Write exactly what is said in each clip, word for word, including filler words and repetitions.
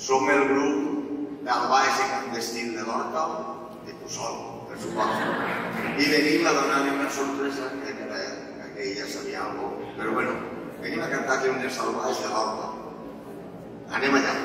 Som el grup del baix i clandestín de l'Horta, de Puçol, per suposo. I venim a donar-li una sorpresa, que crec que ella sabia alguna cosa, però bueno, venim a cantar-li un des al baix de l'Horta. Anem allà.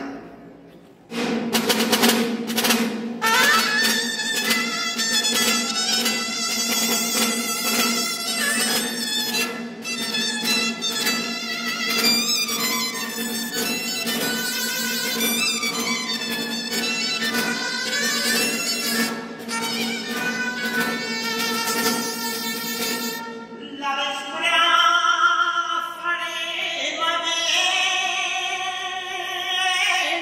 La vesprada farem a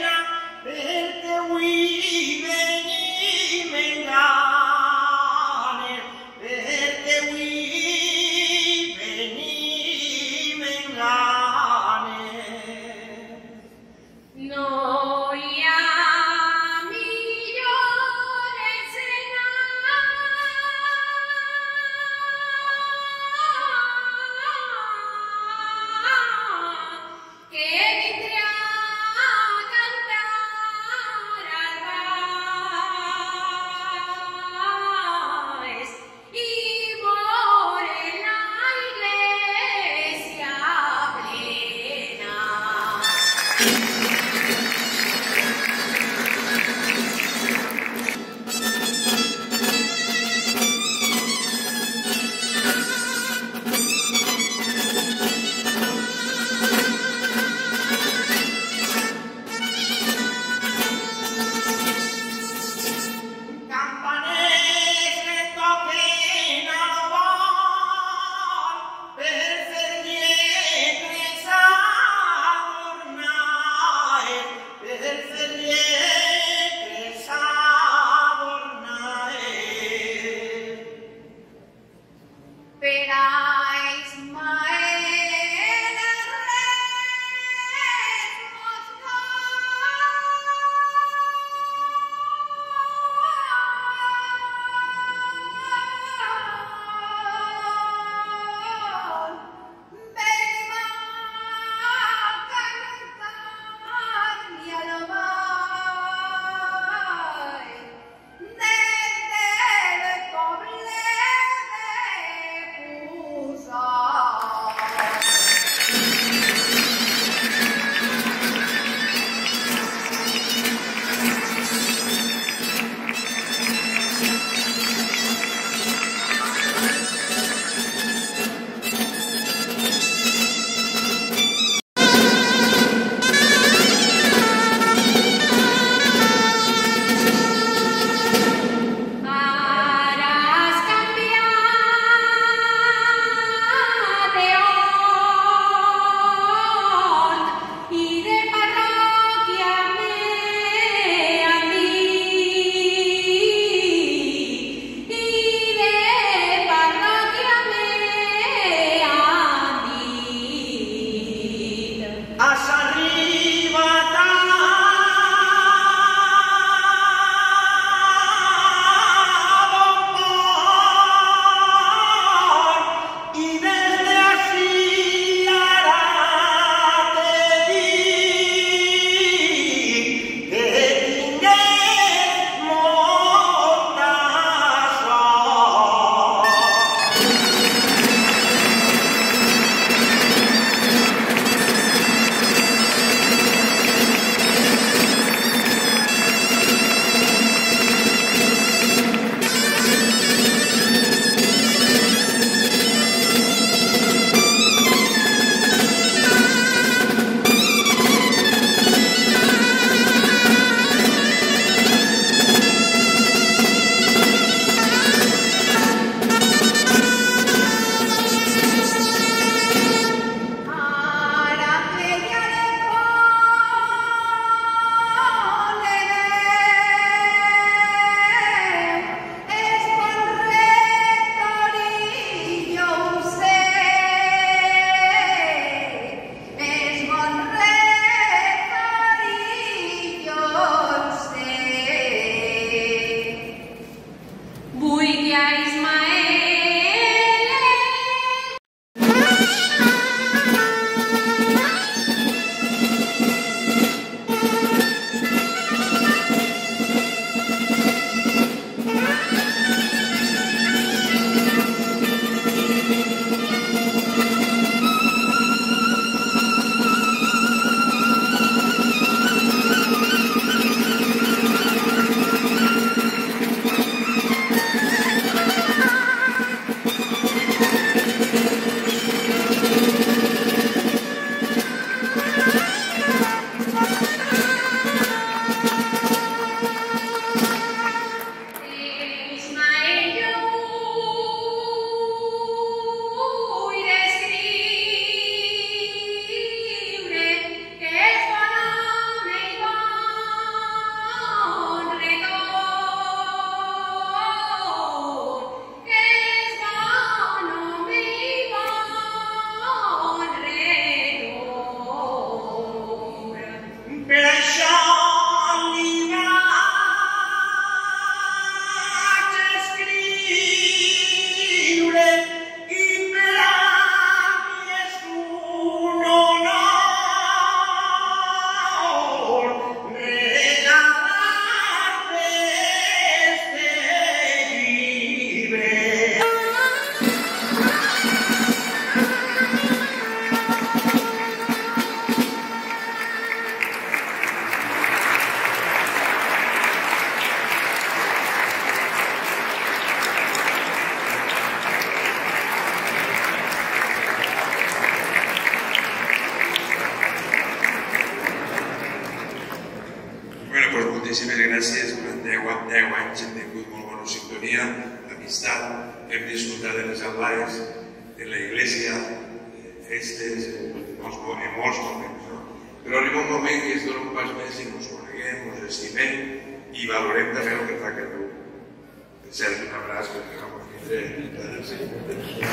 moltíssimes gràcies. Durant deu anys hem tingut molt bona sintonia, amistat, hem disfrutat de les albaes, en la iglesia, festes, en molts moments. Però arriba un moment que es dona un pas més i ens coneguem, ens estimem i valorem també el que fa cada un. Sergi, un abraç, que ens vegem.